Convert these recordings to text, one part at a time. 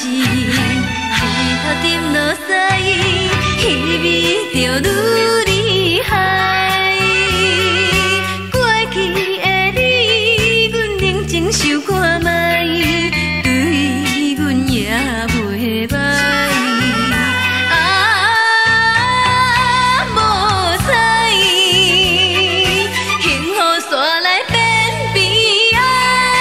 是日头沉落西，稀微就愈厉害。过去的你，阮冷静想看麦，对阮也袂歹。无彩，幸福煞来变悲哀。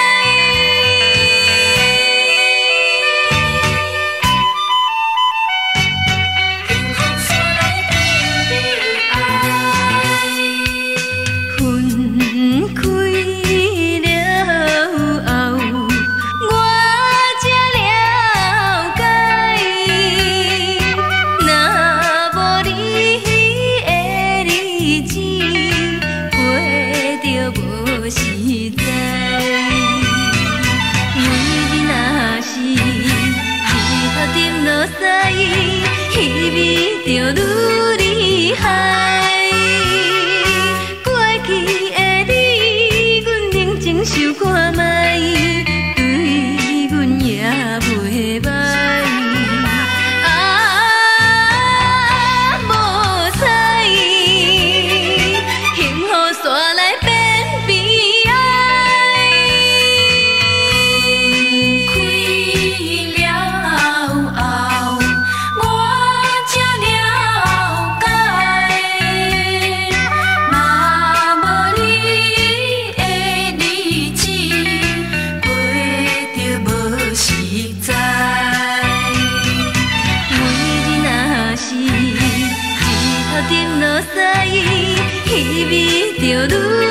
稀微就愈厉害，过去的你，阮冷静想看麦，对阮也袂歹。无彩，幸福煞来变悲哀。沉落西，稀微就愈